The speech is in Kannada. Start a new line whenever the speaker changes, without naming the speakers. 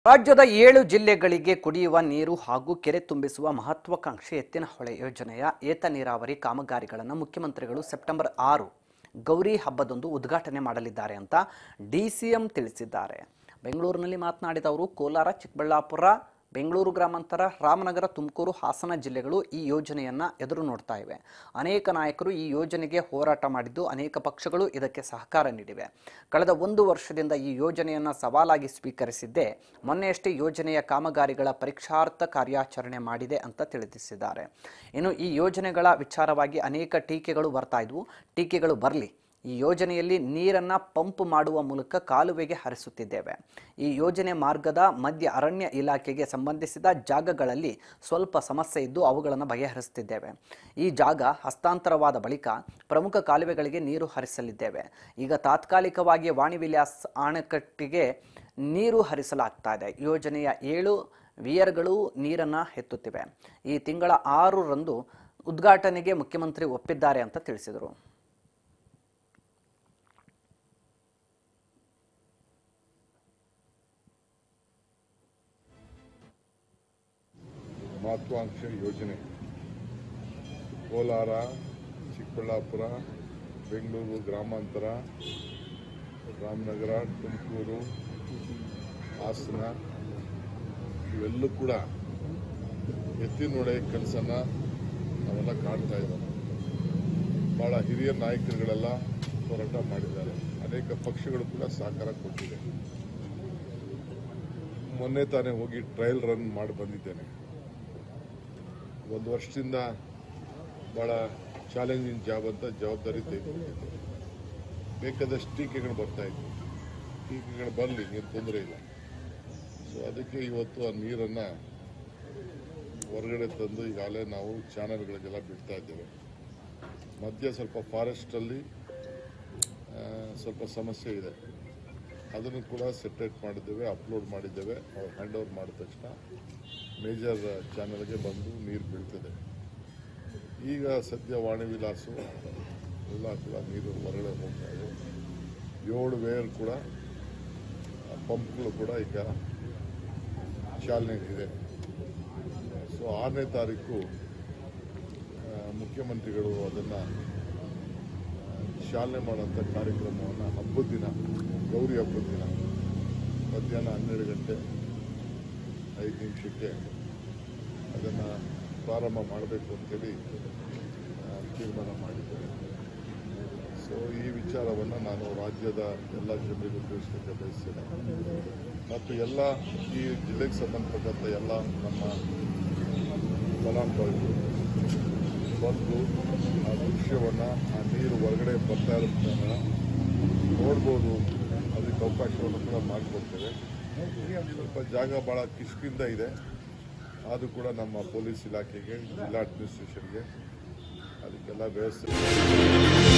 ರಾಜ್ಯದ 7 ಜಿಲ್ಲೆಗಳಿಗೆ ಕುಡಿಯುವ ನೀರು ಹಾಗೂ ಕೆರೆ ತುಂಬಿಸುವ ಮಹತ್ವಾಕಾಂಕ್ಷಿ ಎತ್ತಿನಹೊಳೆ ಯೋಜನೆಯ ಏತ ನೀರಾವರಿ ಕಾಮಗಾರಿಗಳನ್ನು ಮುಖ್ಯಮಂತ್ರಿಗಳು ಸೆಪ್ಟೆಂಬರ್ 6 ಗೌರಿ ಹಬ್ಬದಂದು ಉದ್ಘಾಟನೆ ಮಾಡಲಿದ್ದಾರೆ ಅಂತ ಡಿಸಿಎಂ ತಿಳಿಸಿದ್ದಾರೆ. ಬೆಂಗಳೂರಿನಲ್ಲಿ ಮಾತನಾಡಿದ ಅವರು ಕೋಲಾರ, ಚಿಕ್ಕಬಳ್ಳಾಪುರ, ಬೆಂಗಳೂರು ಗ್ರಾಮಾಂತರ, ರಾಮನಗರ, ತುಮಕೂರು, ಹಾಸನ ಜಿಲ್ಲೆಗಳು ಈ ಯೋಜನೆಯನ್ನು ಎದುರು ನೋಡ್ತಾ ಇವೆ. ಅನೇಕ ನಾಯಕರು ಈ ಯೋಜನೆಗೆ ಹೋರಾಟ ಮಾಡಿದ್ದು ಅನೇಕ ಪಕ್ಷಗಳು ಇದಕ್ಕೆ ಸಹಕಾರ ನೀಡಿವೆ. ಕಳೆದ 1 ವರ್ಷದಿಂದ ಈ ಯೋಜನೆಯನ್ನು ಸವಾಲಾಗಿ ಸ್ವೀಕರಿಸಿದ್ದೇ ಮೊನ್ನೆಯಷ್ಟೇ ಯೋಜನೆಯ ಕಾಮಗಾರಿಗಳ ಪರೀಕ್ಷಾರ್ಥ ಕಾರ್ಯಾಚರಣೆ ಮಾಡಿದೆ ಅಂತ ತಿಳಿಸಿದ್ದಾರೆ. ಇನ್ನು ಈ ಯೋಜನೆಗಳ ವಿಚಾರವಾಗಿ ಅನೇಕ ಟೀಕೆಗಳು ಬರ್ತಾ ಇದ್ವು. ಟೀಕೆಗಳು ಬರಲಿ, ಈ ಯೋಜನೆಯಲ್ಲಿ ನೀರನ್ನು ಪಂಪ್ ಮಾಡುವ ಮೂಲಕ ಕಾಲುವೆಗೆ ಹರಿಸುತ್ತಿದ್ದೇವೆ. ಈ ಯೋಜನೆ ಮಾರ್ಗದ ಮಧ್ಯ ಅರಣ್ಯ ಇಲಾಖೆಗೆ ಸಂಬಂಧಿಸಿದ ಜಾಗಗಳಲ್ಲಿ ಸ್ವಲ್ಪ ಸಮಸ್ಯೆ ಇದ್ದು ಅವುಗಳನ್ನು ಬಗೆಹರಿಸುತ್ತಿದ್ದೇವೆ. ಈ ಜಾಗ ಹಸ್ತಾಂತರವಾದ ಬಳಿಕ ಪ್ರಮುಖ ಕಾಲುವೆಗಳಿಗೆ ನೀರು ಹರಿಸಲಿದ್ದೇವೆ. ಈಗ ತಾತ್ಕಾಲಿಕವಾಗಿ ವಾಣಿವಿಲಾಸ್ ಅಣೆಕಟ್ಟಿಗೆ ನೀರು ಹರಿಸಲಾಗ್ತಾ ಇದೆ. ಯೋಜನೆಯ 7 ವಿಯರ್ಗಳು ನೀರನ್ನು ಎತ್ತುತ್ತಿವೆ. ಈ ತಿಂಗಳ 6ರಂದು ಉದ್ಘಾಟನೆಗೆ ಮುಖ್ಯಮಂತ್ರಿ ಒಪ್ಪಿದ್ದಾರೆ ಅಂತ ತಿಳಿಸಿದರು.
ಮಹತ್ವಾಕಾಂಕ್ಷಿ ಯೋಜನೆ ಕೋಲಾರ, ಚಿಕ್ಕಬಳ್ಳಾಪುರ, ಬೆಂಗಳೂರು ಗ್ರಾಮಾಂತರ, ರಾಮನಗರ, ತುಮಕೂರು, ಹಾಸನ ಇವೆಲ್ಲೂ ಕೂಡ ಎತ್ತಿನಹೊಳೆ ಕೆಲಸನ ನಾವೆಲ್ಲ ಕಾಣ್ತಾ ಇದ್ದಾರೆ. ಭಾಳ ಹಿರಿಯ ನಾಯಕರುಗಳೆಲ್ಲ ಹೋರಾಟ ಮಾಡಿದ್ದಾರೆ. ಅನೇಕ ಪಕ್ಷಗಳು ಕೂಡ ಸಹಕಾರ ಕೊಟ್ಟಿದೆ. ಮೊನ್ನೆ ತಾನೇ ಹೋಗಿ ಟ್ರಯಲ್ ರನ್ ಮಾಡಿ ಬಂದಿದ್ದೇನೆ. 1 ವರ್ಷದಿಂದ ಭಾಳ ಚಾಲೆಂಜಿಂಗ್ ಜಾಬ್ ಅಂತ ಜವಾಬ್ದಾರಿ ತೆಗೆದುಕೊಂಡಿದ್ದೆ. ಬೇಕಾದಷ್ಟು ಟೀಕೆಗಳು ಬರ್ತಾ ಇದ್ವು. ಟೀಕೆಗಳು ಬರಲಿ, ಏನು ತೊಂದರೆ ಇಲ್ಲ. ಸೊ ಅದಕ್ಕೆ ಇವತ್ತು ಆ ನೀರನ್ನು ಹೊರಗಡೆ ತಂದು ಈಗಾಗಲೇ ನಾವು ಚಾನಲ್ಗಳಿಗೆಲ್ಲ ಬಿಡ್ತಾ ಇದ್ದೇವೆ. ಮಧ್ಯ ಸ್ವಲ್ಪ ಫಾರೆಸ್ಟಲ್ಲಿ ಸ್ವಲ್ಪ ಸಮಸ್ಯೆ ಇದೆ. ಅದನ್ನು ಕೂಡ ಸೆಟ್ರೇಟ್ ಮಾಡಿದ್ದೇವೆ, ಅಪ್ಲೋಡ್ ಮಾಡಿದ್ದೇವೆ. ಅವ್ರು ಹ್ಯಾಂಡ್ ಓವರ್ ಮಾಡಿದ ತಕ್ಷಣ ಮೇಜರ್ ಚಾನಲ್ಗೆ ಬಂದು ನೀರು ಬೀಳ್ತದೆ. ಈಗ ಸದ್ಯ ವಾಣಿವಿಲಾಸು ಎಲ್ಲ ಕೂಡ ನೀರು ಹೊರಗಡೆ ಹೋಗ್ತಾ ಇದೆ. 7 ವೇರ್ ಕೂಡ ಪಂಪ್ಗಳು ಕೂಡ ಈಗ ಚಾಲನೆಗಿದೆ. ಸೊ 6ನೇ ತಾರೀಕು ಮುಖ್ಯಮಂತ್ರಿಗಳು ಅದನ್ನು ಚಾಲನೆ ಮಾಡುವಂಥ ಕಾರ್ಯಕ್ರಮವನ್ನು ಹಬ್ಬದ ದಿನ, ಗೌರಿ ಹಬ್ಬದ ದಿನ ಮಧ್ಯಾಹ್ನ 12 ಗಂಟೆ 5 ನಿಮಿಷಕ್ಕೆ ಅದನ್ನು ಪ್ರಾರಂಭ ಮಾಡಬೇಕು ಅಂತೇಳಿ ತೀರ್ಮಾನ ಮಾಡಿದ್ದೇವೆ. ಸೊ ಈ ವಿಚಾರವನ್ನು ನಾನು ರಾಜ್ಯದ ಎಲ್ಲ ಜನರಿಗೂ ತಿಳಿಸಲಿಕ್ಕೆ ಬಯಸ್ತೇನೆ. ಮತ್ತು ಎಲ್ಲ ಈ ಜಿಲ್ಲೆಗೆ ಸಂಬಂಧಪಟ್ಟಂಥ ಎಲ್ಲ ನಮ್ಮ ಫಲಾನುಭವಿಗಳು ಬಂದು ಆ ದೃಶ್ಯವನ್ನು, ಆ ನೀರು ಹೊರಗಡೆ ಬರ್ತಾ ಇರೋದನ್ನು ನೋಡ್ಬೋದು. ಅದಕ್ಕೆ ಅವಕಾಶವನ್ನು ಕೂಡ ಮಾಡಿಕೊಡ್ತೇವೆ. ಸ್ವಲ್ಪ ಜಾಗ ಭಾಳ ಕಿಷ್ಕಿಂದ ಇದೆ. ಅದು ಕೂಡ ನಮ್ಮ ಪೊಲೀಸ್ ಇಲಾಖೆಗೆ, ಜಿಲ್ಲಾ ಅಡ್ಮಿನಿಸ್ಟ್ರೇಷನ್ಗೆ ಅದಕ್ಕೆಲ್ಲ ವ್ಯವಸ್ಥೆ